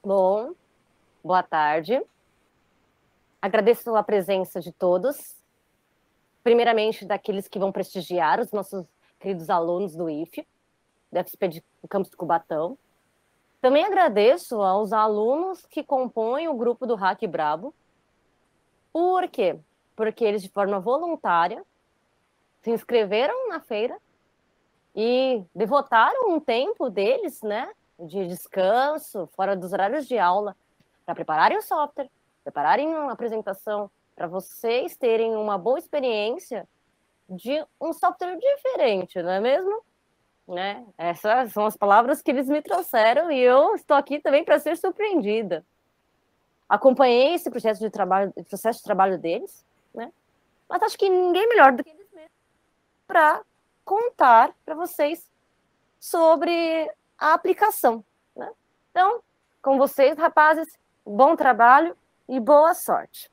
Bom, boa tarde. Agradeço a presença de todos, primeiramente daqueles que vão prestigiar os nossos queridos alunos do IFE, da FSP do Campus de Cubatão. Também agradeço aos alunos que compõem o grupo do Hack Brabo. Por quê? Porque eles, de forma voluntária, se inscreveram na feira e devotaram um tempo deles, né, de descanso, fora dos horários de aula, para prepararem o software, prepararem uma apresentação, para vocês terem uma boa experiência de um software diferente, não é mesmo? Né? Essas são as palavras que eles me trouxeram e eu estou aqui também para ser surpreendida. Acompanhei esse processo de trabalho deles, né? Mas acho que ninguém melhor do que eles mesmos para contar para vocês sobre a aplicação, né? Então, com vocês, rapazes, bom trabalho e boa sorte.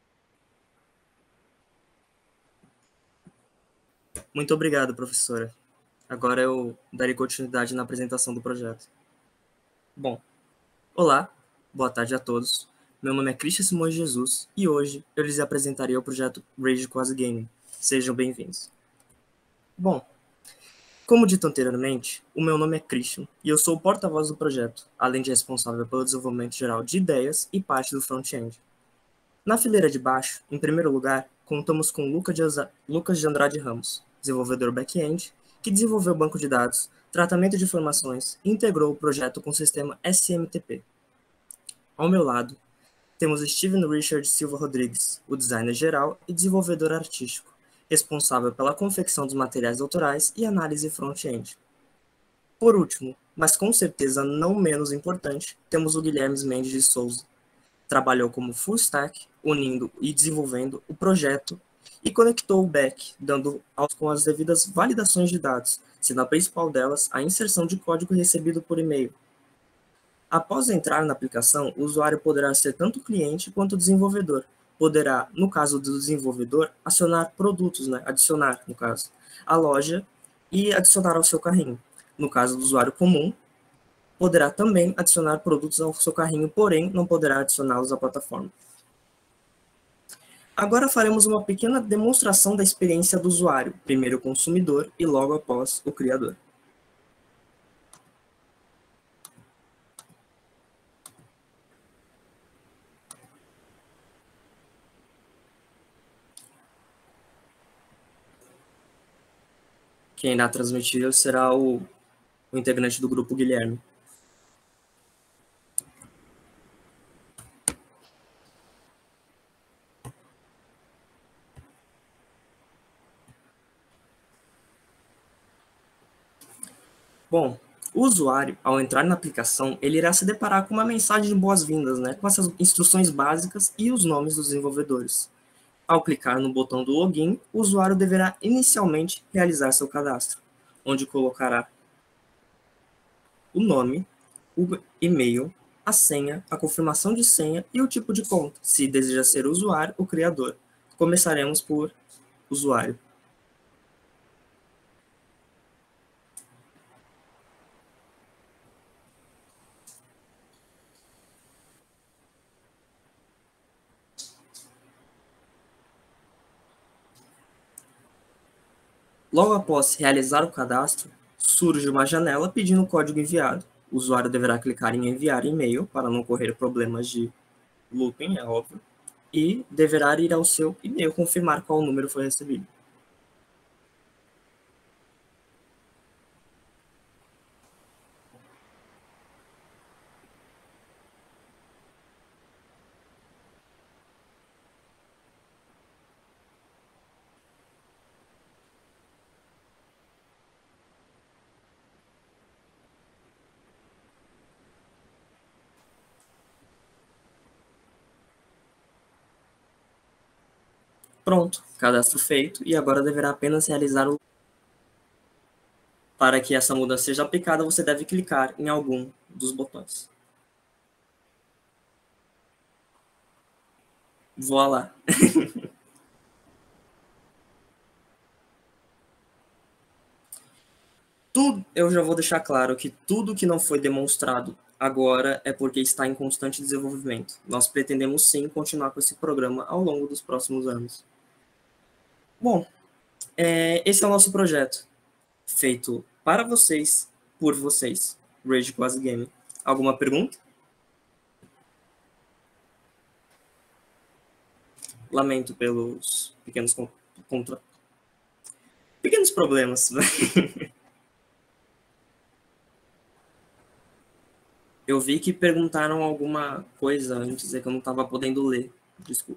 Muito obrigado, professora. Agora eu darei continuidade na apresentação do projeto. Bom, olá, boa tarde a todos. Meu nome é Christian Simões Jesus e hoje eu lhes apresentarei o projeto Rage Quasi Gaming. Sejam bem-vindos. Bom, como dito anteriormente, o meu nome é Christian e eu sou o porta-voz do projeto, além de responsável pelo desenvolvimento geral de ideias e parte do front-end. Na fileira de baixo, em primeiro lugar, contamos com Lucas de Andrade Ramos, desenvolvedor back-end, que desenvolveu o banco de dados, tratamento de informações e integrou o projeto com o sistema SMTP. Ao meu lado, temos Steven Richard Silva Rodrigues, o designer geral e desenvolvedor artístico, responsável pela confecção dos materiais autorais e análise front-end. Por último, mas com certeza não menos importante, temos o Guilherme Mendes de Souza. Trabalhou como full stack, unindo e desenvolvendo o projeto e conectou o back, dando com as devidas validações de dados, sendo a principal delas a inserção de código recebido por e-mail. Após entrar na aplicação, o usuário poderá ser tanto cliente quanto desenvolvedor. Poderá, no caso do desenvolvedor, acionar produtos, adicionar, no caso, a loja e adicionar ao seu carrinho. No caso do usuário comum, poderá também adicionar produtos ao seu carrinho, porém não poderá adicioná-los à plataforma. Agora faremos uma pequena demonstração da experiência do usuário, primeiro o consumidor e logo após o criador. Quem irá transmitir será o integrante do grupo, Guilherme. Bom, o usuário, ao entrar na aplicação, ele irá se deparar com uma mensagem de boas-vindas, com essas instruções básicas e os nomes dos desenvolvedores. Ao clicar no botão do login, o usuário deverá inicialmente realizar seu cadastro, onde colocará o nome, o e-mail, a senha, a confirmação de senha e o tipo de conta, se deseja ser usuário ou criador. Começaremos por usuário. Logo após realizar o cadastro, surge uma janela pedindo o código enviado. O usuário deverá clicar em enviar e-mail para não correr problemas de looping, é óbvio, e deverá ir ao seu e-mail confirmar qual número foi recebido. Pronto, cadastro feito e agora deverá apenas realizar o... Para que essa mudança seja aplicada, você deve clicar em algum dos botões. Voilá! Eu já vou deixar claro que tudo que não foi demonstrado agora é porque está em constante desenvolvimento. Nós pretendemos sim continuar com esse programa ao longo dos próximos anos. Bom, esse é o nosso projeto, feito para vocês, por vocês, Rage Quase Game. Alguma pergunta? Lamento pelos pequenos pequenos problemas. Eu vi que perguntaram alguma coisa antes, é que eu não estava podendo ler. Desculpa.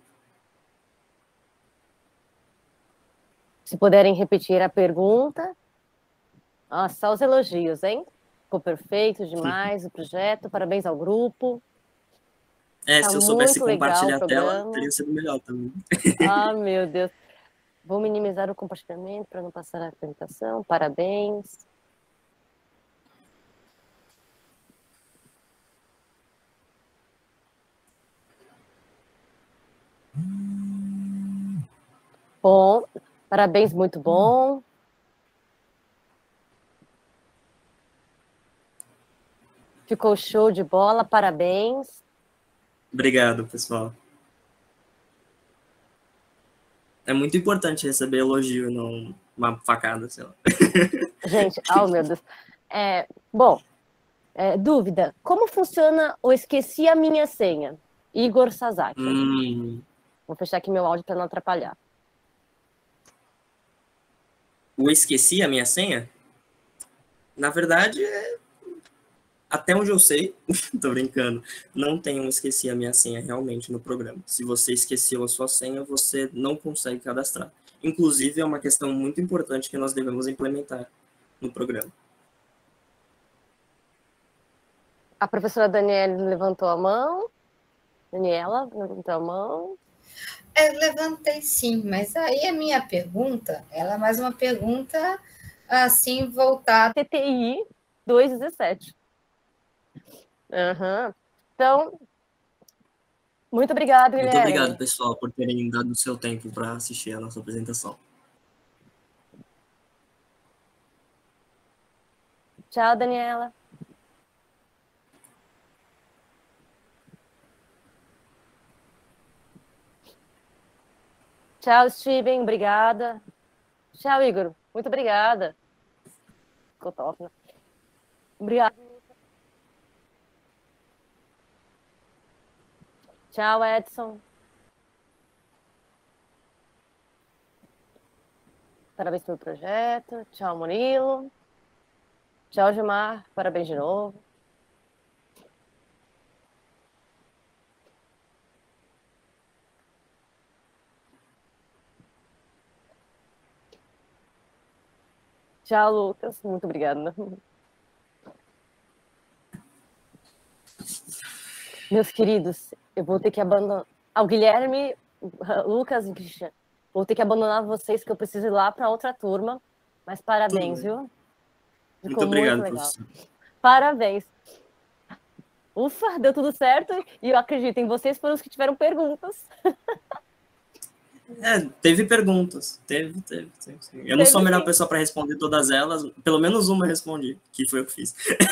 Se puderem repetir a pergunta. Nossa, só os elogios, hein? Ficou perfeito demais o projeto, parabéns ao grupo. Tá Se eu soubesse compartilhar a tela, teria sido melhor também. Ah, meu Deus. Vou minimizar o compartilhamento para não passar a apresentação. Parabéns. Bom, parabéns, muito bom. Ficou show de bola, parabéns. Obrigado, pessoal. É muito importante receber elogio, não uma facada, sei lá. Gente, meu Deus. Bom, dúvida. Como funciona o Esqueci a Minha Senha? Igor Sasaki. Vou fechar aqui meu áudio para não atrapalhar. O Esqueci a Minha Senha? Na verdade, até onde eu sei, tô brincando, não tem um Esqueci a Minha Senha realmente no programa. Se você esqueceu a sua senha, você não consegue cadastrar. Inclusive, é uma questão muito importante que nós devemos implementar no programa. A professora Daniela levantou a mão. Daniela levantou a mão. Levantei sim, mas aí a minha pergunta, ela é mais uma pergunta assim voltada... TTI 217. Então, muito obrigada, Guilherme. Muito obrigado, pessoal, por terem dado o seu tempo para assistir a nossa apresentação. Tchau, Daniela. Tchau, Steven. Obrigada. Tchau, Igor. Muito obrigada. Ficou top, né? Obrigada. Tchau, Edson. Parabéns pelo projeto. Tchau, Murilo. Tchau, Gilmar. Parabéns de novo. Tchau, Lucas. Muito obrigada. Meus queridos, eu vou ter que abandonar... O Guilherme, Lucas e Cristian, vou ter que abandonar vocês, que eu preciso ir lá para outra turma. Mas parabéns, viu? Ficou muito obrigado, legal. Professor. Parabéns. Ufa, deu tudo certo. E eu acredito em vocês foram os que tiveram perguntas. Teve perguntas. Teve. Eu não sou a melhor pessoa para responder todas elas. Pelo menos uma eu respondi, que foi eu que fiz.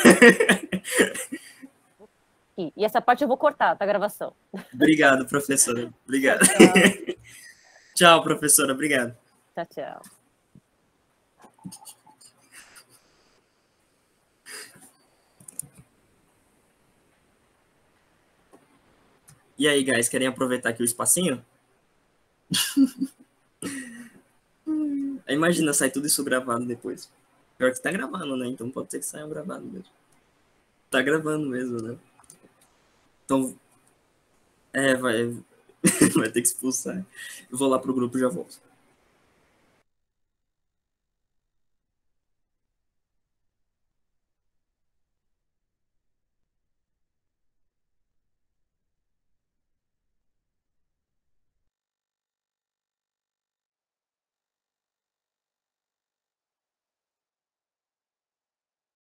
E essa parte eu vou cortar da gravação. Obrigado, professora. Obrigado. Tchau, professora. Obrigado. Tchau. E aí, guys, querem aproveitar aqui o espacinho? Imagina, sai tudo isso gravado depois. Pior que tá gravando, né? Então pode ser que saia gravado mesmo. Tá gravando mesmo, né? Então, vai ter que expulsar. Eu vou lá pro grupo e já volto.